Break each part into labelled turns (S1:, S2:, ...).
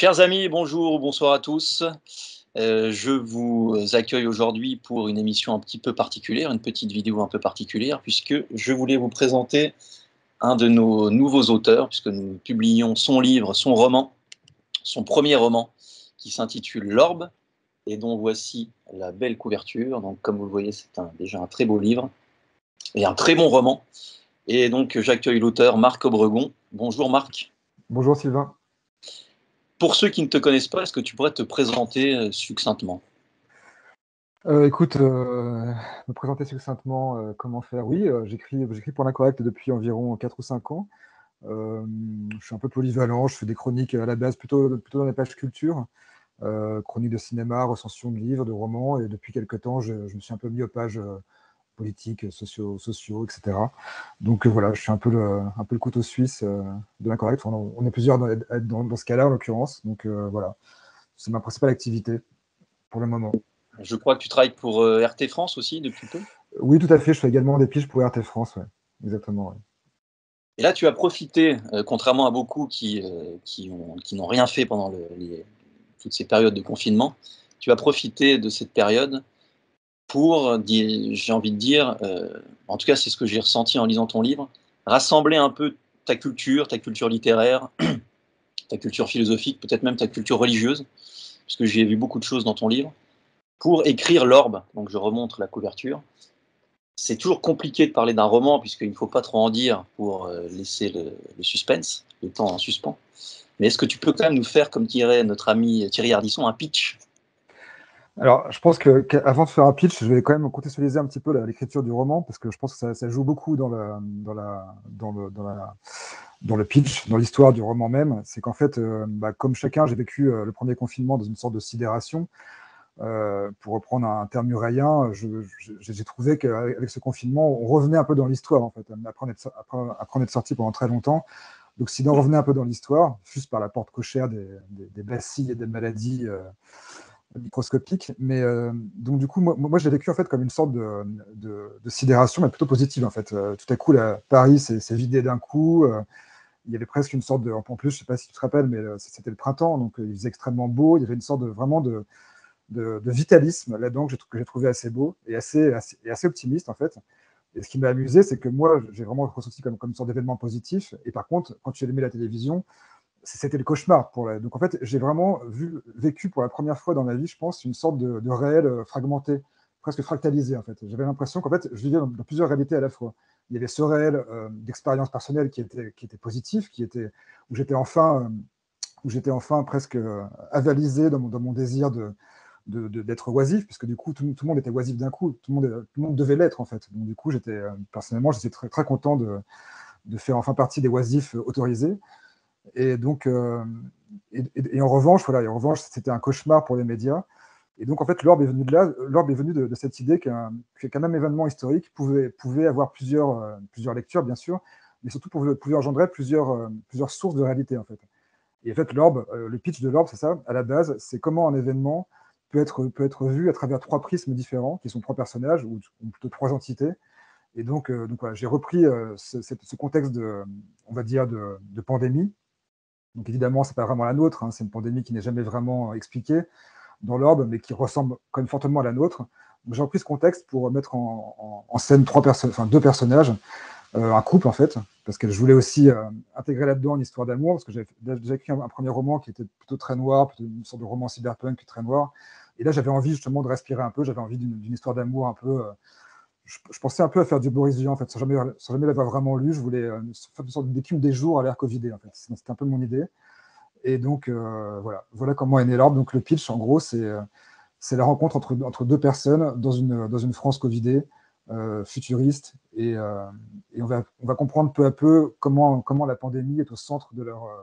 S1: Chers amis, bonjour ou bonsoir à tous. Je vous accueille aujourd'hui pour une émission un petit peu particulière, une petite vidéo un peu particulière, puisque je voulais vous présenter un de nos nouveaux auteurs, puisque nous publions son livre, son roman, son premier roman, qui s'intitule L'Orbe, et dont voici la belle couverture. Donc, comme vous le voyez, c'est déjà un très beau livre et un très bon roman. Et donc, j'accueille l'auteur Marc Obregon. Bonjour Marc.
S2: Bonjour Sylvain.
S1: Pour ceux qui ne te connaissent pas, est-ce que tu pourrais te présenter succinctement?
S2: Écoute, me présenter succinctement, comment faire? Oui, j'écris pour l'Incorrect depuis environ 4 ou 5 ans. Je suis un peu polyvalent, je fais des chroniques à la base plutôt dans les pages culture, chroniques de cinéma, recensions de livres, de romans, et depuis quelque temps, je me suis un peu mis aux pages politiques, sociaux, etc. Donc voilà, je suis un peu le couteau suisse de l'Incorrect. Enfin, on est plusieurs dans ce cas-là, en l'occurrence. Donc voilà, c'est ma principale activité pour le moment.
S1: Je crois que tu travailles pour RT France aussi depuis peu.
S2: Oui, tout à fait. Je fais également des piges pour RT France, ouais. Exactement. Ouais.
S1: Et là, tu as profité, contrairement à beaucoup qui n'ont rien fait pendant toutes ces périodes de confinement, tu as profité de cette période pour, j'ai envie de dire, en tout cas c'est ce que j'ai ressenti en lisant ton livre, rassembler un peu ta culture littéraire, ta culture philosophique, peut-être même ta culture religieuse, puisque j'ai vu beaucoup de choses dans ton livre, pour écrire L'Orbe. Donc je remonte la couverture. C'est toujours compliqué de parler d'un roman, puisqu'il ne faut pas trop en dire pour laisser le suspense, le temps en suspens. Mais est-ce que tu peux quand même nous faire, comme dirait notre ami Thierry Ardisson, un pitch?
S2: Alors, je pense qu'avant de faire un pitch, je vais quand même contextualiser un petit peu l'écriture du roman, parce que je pense que ça joue beaucoup dans le pitch, dans l'histoire du roman même. C'est qu'en fait, comme chacun, j'ai vécu le premier confinement dans une sorte de sidération. Pour reprendre un terme murayen, j'ai trouvé qu'avec ce confinement, on revenait un peu dans l'histoire, en fait, après en être sorti pendant très longtemps. Donc, si on revenait un peu dans l'histoire, juste par la porte cochère des bacilles et des maladies microscopiques. Mais donc, du coup, moi j'ai vécu en fait comme une sorte de sidération, mais plutôt positive, en fait. Tout à coup, Paris s'est vidé d'un coup. Il y avait presque une sorte de. En plus, je ne sais pas si tu te rappelles, mais c'était le printemps, donc il faisait extrêmement beau. Il y avait une sorte de vitalisme là-dedans que j'ai trouvé assez beau et assez optimiste, en fait. Et ce qui m'a amusé, c'est que moi, j'ai vraiment ressenti comme une sorte d'événement positif. Et par contre, quand tu allumais la télévision, c'était le cauchemar. Donc en fait, j'ai vraiment vécu pour la première fois dans ma vie, je pense, une sorte de réel fragmenté, presque fractalisé, en fait. J'avais l'impression qu'en fait, je vivais dans plusieurs réalités à la fois. Il y avait ce réel d'expérience personnelle qui était positif, où j'étais enfin presque avalisé dans mon désir d'être oisif, puisque du coup, tout le monde était oisif d'un coup, tout le monde devait l'être, en fait. Donc du coup, personnellement, j'étais très, très content de faire enfin partie des oisifs autorisés. Et donc, en revanche, c'était un cauchemar pour les médias. Et donc, en fait, l'Orbe est venu de là. L'Orbe est venu de cette idée qu'un même événement historique pouvait avoir plusieurs lectures, bien sûr, mais surtout pouvait engendrer plusieurs sources de réalité, en fait. Et en fait, l'Orbe, le pitch de l'Orbe, c'est ça, à la base, c'est comment un événement peut être vu à travers 3 prismes différents, qui sont 3 personnages, ou plutôt 3 entités. Et donc voilà, j'ai repris ce contexte on va dire, de pandémie. Donc évidemment, c'est pas vraiment la nôtre, hein, c'est une pandémie qui n'est jamais vraiment expliquée dans l'Orbe, mais qui ressemble quand même fortement à la nôtre. Donc j'ai repris ce contexte pour mettre en scène 2 personnages, un couple en fait, parce que je voulais aussi intégrer là-dedans une histoire d'amour, parce que j'avais déjà écrit un premier roman qui était plutôt très noir, plutôt une sorte de roman cyberpunk très noir. Et là, j'avais envie justement de respirer un peu, j'avais envie d'une histoire d'amour un peu. Je pensais un peu à faire du Boris Vian, en fait, sans jamais l'avoir vraiment lu. Je voulais faire une sorte d'écume des jours à l'ère Covidé, en fait. C'était un peu mon idée. Et donc, voilà comment est né l'Orbe. Donc, le pitch, en gros, c'est la rencontre entre 2 personnes dans une France Covidée, futuriste. Et on va comprendre peu à peu comment la pandémie est au centre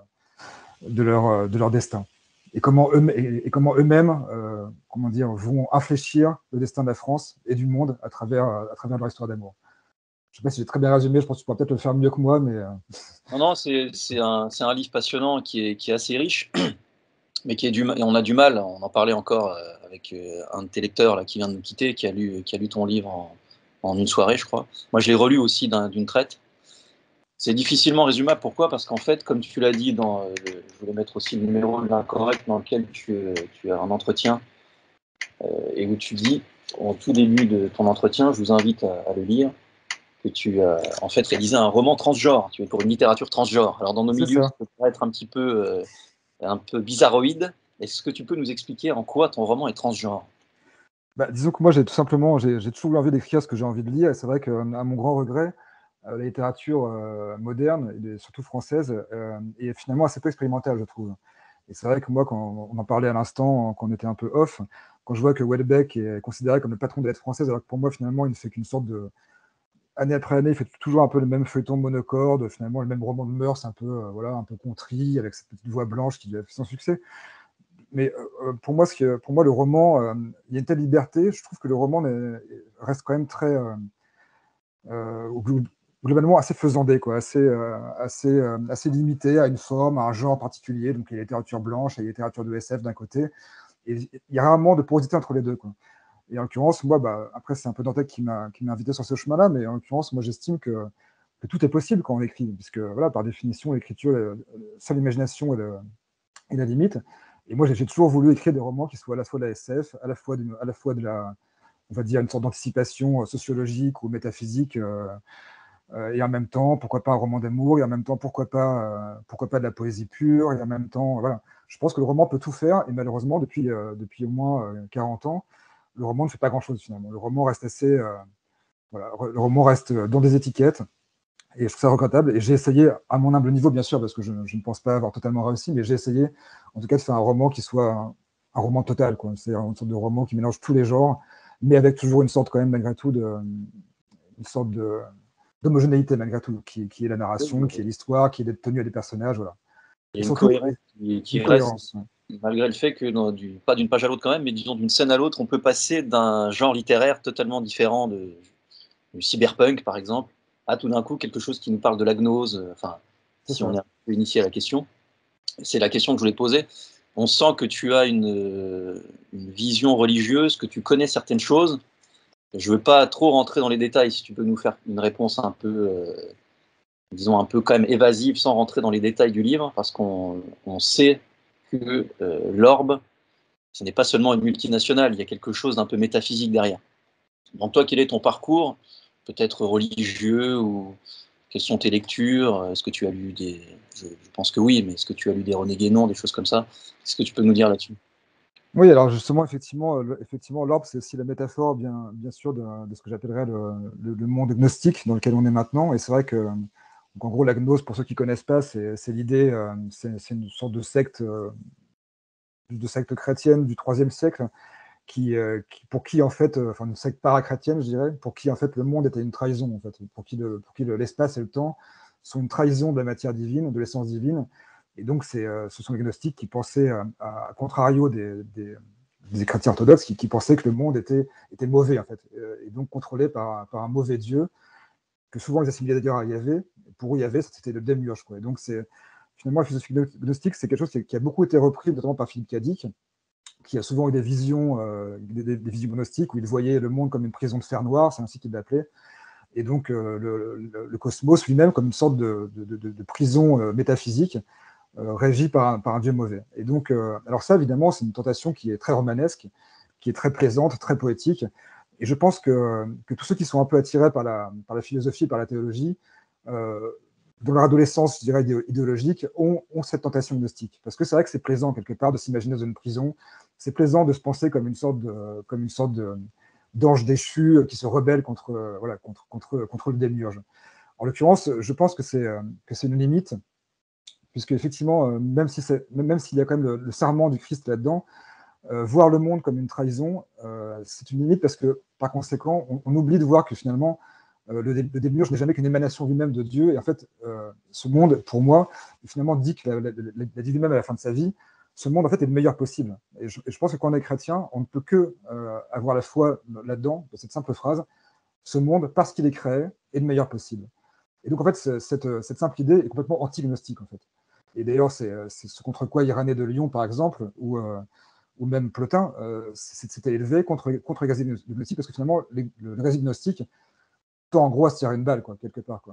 S2: de leur destin. Et comment eux-mêmes comment dire, vont infléchir le destin de la France et du monde à travers leur histoire d'amour. Je ne sais pas si j'ai très bien résumé, je pense que tu pourras peut-être le faire mieux que moi, mais...
S1: Non, c'est un livre passionnant qui est assez riche, mais et on a du mal, on en parlait encore avec un de tes lecteurs là, qui vient de nous quitter, qui a lu ton livre en une soirée, je crois. Moi, je l'ai relu aussi d'une traite. C'est difficilement résumable. Pourquoi? Parce qu'en fait, comme tu l'as dit, je voulais mettre aussi le numéro de l'incorrect dans lequel tu as un entretien et où tu dis, au tout début de ton entretien, je vous invite à le lire, que tu as en fait réalisé un roman transgenre, tu es pour une littérature transgenre. Alors dans nos
S2: C'est
S1: milieux, ça
S2: ça.
S1: peut paraître un peu bizarroïde. Est-ce que tu peux nous expliquer en quoi ton roman est transgenre?
S2: Bah, disons que moi, j'ai tout simplement j'ai toujours eu envie d'écrire ce que j'ai envie de lire et c'est vrai qu'à mon grand regret, la littérature, moderne et surtout française, est finalement assez peu expérimentale, je trouve. Et c'est vrai que moi, quand on en parlait à l'instant, quand on était un peu off, quand je vois que Houellebecq est considéré comme le patron de la lettre française, alors que pour moi, finalement, il ne fait qu'une sorte de année après année, il fait toujours un peu le même feuilleton monocorde, finalement, le même roman de mœurs un peu, voilà, un peu contrit, avec cette petite voix blanche qui lui a fait son succès. Mais pour moi, pour moi, le roman, il y a une telle liberté, je trouve que le roman reste quand même très, globalement assez faisandé, quoi, assez limité à une forme, à un genre particulier. Donc il y a la littérature blanche, il y a la littérature de SF d'un côté, et il y a rarement de porosité entre les deux, quoi. Et en l'occurrence, moi, bah, après, c'est un peu Dantec qui m'a invité sur ce chemin-là, mais en l'occurrence, moi, j'estime que tout est possible quand on écrit, puisque, voilà, par définition, l'écriture, seule l'imagination est la limite. Et moi, j'ai toujours voulu écrire des romans qui soient à la fois de la SF, à la fois de la, on va dire, une sorte d'anticipation sociologique ou métaphysique, et en même temps, pourquoi pas un roman d'amour, et en même temps, pourquoi pas de la poésie pure, et en même temps, voilà. Je pense que le roman peut tout faire, et malheureusement, depuis au moins 40 ans, le roman ne fait pas grand-chose finalement. Le roman reste voilà, le roman reste dans des étiquettes, et je trouve ça regrettable. Et j'ai essayé, à mon humble niveau, bien sûr, parce que je ne pense pas avoir totalement réussi, mais j'ai essayé, en tout cas, de faire un roman qui soit un roman total, quoi. C'est une sorte de roman qui mélange tous les genres, mais avec toujours une sorte, quand même, malgré tout, une sorte d'homogénéité, malgré tout, qui est la
S1: Oui,
S2: narration, qui est
S1: mais
S2: l'histoire, qui est d'être tenu à des personnages, voilà.
S1: il y
S2: Et
S1: a une
S2: surtout,
S1: cohérence qui
S2: une
S1: reste,
S2: cohérence. Ouais.
S1: malgré le fait que, pas d'une page à l'autre quand même, mais disons d'une scène à l'autre, on peut passer d'un genre littéraire totalement différent du cyberpunk, par exemple, à tout d'un coup quelque chose qui nous parle de la gnose, enfin,
S2: C'est
S1: si on
S2: ça.
S1: est un peu initié à la question. C'est la question que je voulais te poser. On sent que tu as une vision religieuse, que tu connais certaines choses. Je ne veux pas trop rentrer dans les détails, si tu peux nous faire une réponse un peu, disons, un peu quand même évasive, sans rentrer dans les détails du livre, parce qu'on sait que l'orbe, ce n'est pas seulement une multinationale, il y a quelque chose d'un peu métaphysique derrière. Donc toi, quel est ton parcours, peut-être religieux, ou quelles sont tes lectures? Est-ce que tu as lu je pense que oui, mais est-ce que tu as lu des René Guénon, des choses comme ça? Qu'est-ce que tu peux nous dire là-dessus?
S2: Oui, alors justement, effectivement, l'orbe, c'est aussi la métaphore, bien sûr, de ce que j'appellerais le monde gnostique dans lequel on est maintenant. Et c'est vrai que, donc en gros, la gnose, pour ceux qui ne connaissent pas, c'est l'idée, c'est une sorte de secte chrétienne du IIIe siècle, pour qui, en fait, enfin, une secte parachrétienne, je dirais, pour qui, en fait, le monde était une trahison, en fait, pour qui l'espace et le temps sont une trahison de la matière divine, de l'essence divine. Et donc, ce sont les gnostiques qui pensaient, à contrario des chrétiens orthodoxes, qui pensaient que le monde était mauvais, en fait, et donc contrôlé par un mauvais Dieu, que souvent ils assimilaient d'ailleurs à Yahvé. Pour eux, Yahvé, c'était le démiurge, quoi. Et donc, finalement, la philosophie gnostique, c'est quelque chose qui a beaucoup été repris, notamment par Philippe Cadic, qui a souvent eu des visions, des visions gnostiques, où il voyait le monde comme une prison de fer noir, c'est ainsi qu'il l'appelait, et donc le cosmos lui-même comme une sorte de prison métaphysique, régie par un dieu mauvais. Et donc, alors ça, évidemment, c'est une tentation qui est très romanesque, qui est très plaisante, très poétique, et je pense que tous ceux qui sont un peu attirés par la philosophie, par la théologie, euh, dans leur adolescence, je dirais, idéologique, ont cette tentation gnostique. Parce que c'est vrai que c'est plaisant, quelque part, de s'imaginer dans une prison. C'est plaisant de se penser comme une sorte d'ange déchu qui se rebelle voilà, contre le démiurge. En l'occurrence, je pense que c'est une limite, puisque effectivement, même s'il y a quand même le sarment du Christ là-dedans, voir le monde comme une trahison, c'est une limite parce que, par conséquent, on oublie de voir que finalement, le démiurge n'est jamais qu'une émanation lui-même de Dieu. Et en fait, ce monde, pour moi, finalement dit que l'a dit lui-même à la fin de sa vie, ce monde, en fait, est le meilleur possible. Et je pense que quand on est chrétien, on ne peut que avoir la foi là-dedans, de cette simple phrase, ce monde, parce qu'il est créé, est le meilleur possible. Et donc, en fait, cette simple idée est complètement anti-gnostique, en fait. Et d'ailleurs, c'est ce contre quoi Irénée de Lyon, par exemple, ou même Plotin, s'était élevé contre les hérésies gnostiques, parce que finalement, l'hérésie gnostique tend en gros à se tirer une balle, quoi, quelque part, quoi.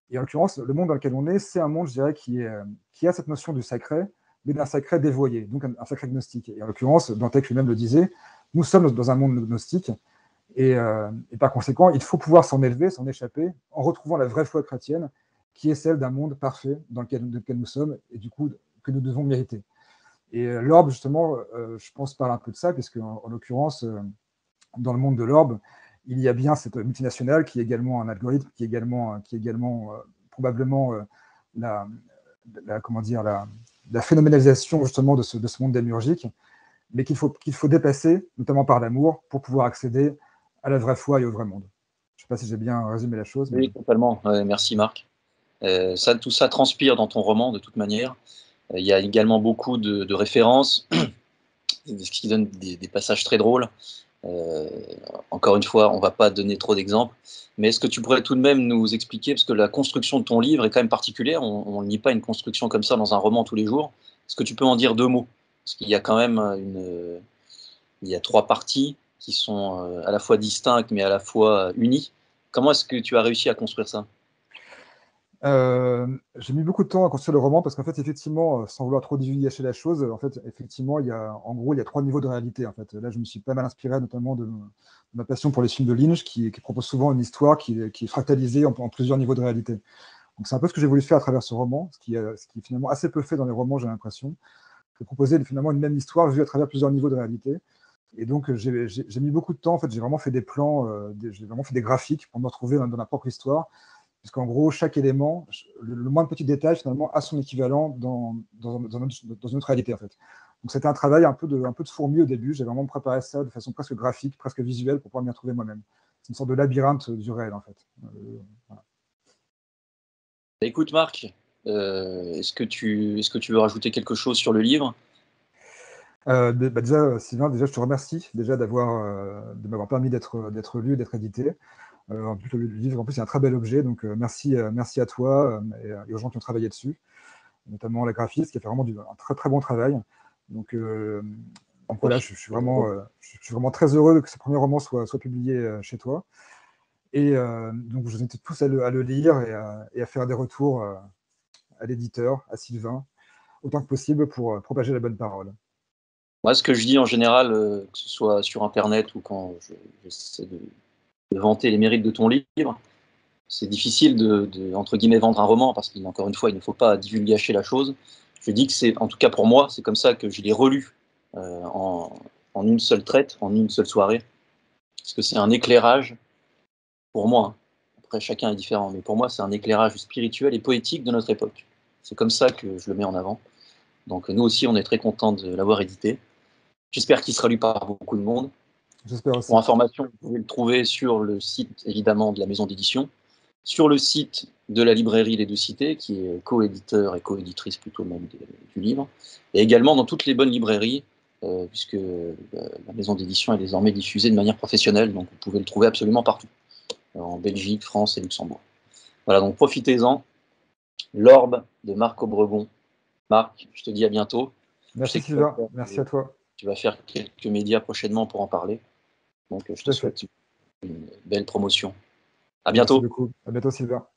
S2: Et en l'occurrence, le monde dans lequel on est, c'est un monde, je dirais, qui a cette notion du sacré, mais d'un sacré dévoyé, donc un sacré gnostique. Et en l'occurrence, Dante lui-même le disait, nous sommes dans un monde gnostique, et par conséquent, il faut pouvoir s'en élever, s'en échapper, en retrouvant la vraie foi chrétienne, qui est celle d'un monde parfait dans lequel nous sommes, et du coup, que nous devons mériter. Et l'orbe, justement, je pense, parle un peu de ça, puisque en l'occurrence, dans le monde de l'orbe, il y a bien cette multinationale qui est également un algorithme, qui est également probablement comment dire, la phénoménalisation justement de ce monde démiurgique, mais qu'il faut dépasser, notamment par l'amour, pour pouvoir accéder à la vraie foi et au vrai monde. Je ne sais pas si j'ai bien résumé la chose. Mais...
S1: Oui, totalement. Merci Marc. Tout ça transpire dans ton roman de toute manière. Il y a également beaucoup de références, ce qui donne des passages très drôles. Encore une fois, on ne va pas donner trop d'exemples, mais est-ce que tu pourrais tout de même nous expliquer, parce que la construction de ton livre est quand même particulière, on ne lit pas une construction comme ça dans un roman tous les jours. Est-ce que tu peux en dire 2 mots? Parce qu'il y a quand même il y a 3 parties qui sont à la fois distinctes mais à la fois unies. Comment est-ce que tu as réussi à construire ça?
S2: J'ai mis beaucoup de temps à construire le roman parce qu'en fait, effectivement, sans vouloir trop divulgacher la chose, en fait, effectivement, il y a 3 niveaux de réalité. En fait, là, je me suis pas mal inspiré, notamment de ma passion pour les films de Lynch, qui propose souvent une histoire qui est fractalisée en plusieurs niveaux de réalité. Donc, c'est un peu ce que j'ai voulu faire à travers ce roman, ce qui est finalement assez peu fait dans les romans, j'ai l'impression, de proposer finalement une même histoire vue à travers plusieurs niveaux de réalité. Et donc, j'ai mis beaucoup de temps. En fait, j'ai vraiment fait des plans, j'ai vraiment fait des graphiques pour me retrouver dans ma propre histoire. Puisqu'en gros, chaque élément, le moindre petit détail, finalement, a son équivalent dans une autre réalité, en fait. Donc, c'était un travail un peu de fourmi au début. J'ai vraiment préparé ça de façon presque graphique, presque visuelle, pour pouvoir m'y retrouver moi-même. C'est une sorte de labyrinthe du réel, en fait. Voilà.
S1: Écoute, Marc, est-ce que tu veux rajouter quelque chose sur le livre?
S2: Déjà, Sylvain, je te remercie déjà de m'avoir permis d'être lu, d'être édité. En plus, le livre, en plus, c'est un très bel objet, donc merci à toi et aux gens qui ont travaillé dessus, notamment la graphiste qui a fait vraiment un très très bon travail. Donc voilà, je suis vraiment très heureux que ce premier roman soit publié chez toi. Et donc je vous invite tous à le lire et à faire des retours à l'éditeur, à Sylvain, autant que possible pour propager la bonne parole.
S1: Moi, ce que je dis en général, que ce soit sur Internet ou quand j'essaie de vanter les mérites de ton livre, c'est difficile entre guillemets, vendre un roman, parce qu'encore une fois, il ne faut pas divulgacher la chose. Je dis que c'est, en tout cas pour moi, c'est comme ça que je l'ai relu en une seule traite, en une seule soirée, parce que c'est un éclairage, pour moi, hein. Après, chacun est différent, mais pour moi, c'est un éclairage spirituel et poétique de notre époque. C'est comme ça que je le mets en avant. Donc nous aussi, on est très contents de l'avoir édité. J'espère qu'il sera lu par beaucoup de monde.
S2: J'espère aussi.
S1: Pour information, vous pouvez le trouver sur le site, évidemment, de la maison d'édition, sur le site de la librairie Les Deux Cités, qui est co-éditeur et co-éditrice plutôt même du livre, et également dans toutes les bonnes librairies, puisque la maison d'édition est désormais diffusée de manière professionnelle, donc vous pouvez le trouver absolument partout, en Belgique, France et Luxembourg. Voilà, donc profitez-en. L'Orbe de Marc Obregon. Marc, je te dis à bientôt. Je
S2: Merci
S1: sais que
S2: Sylvain, merci à toi.
S1: tu vas faire quelques médias prochainement pour en parler, donc je te
S2: Tout à fait.
S1: souhaite une belle promotion. À
S2: Merci
S1: bientôt.
S2: beaucoup. À bientôt Sylvain.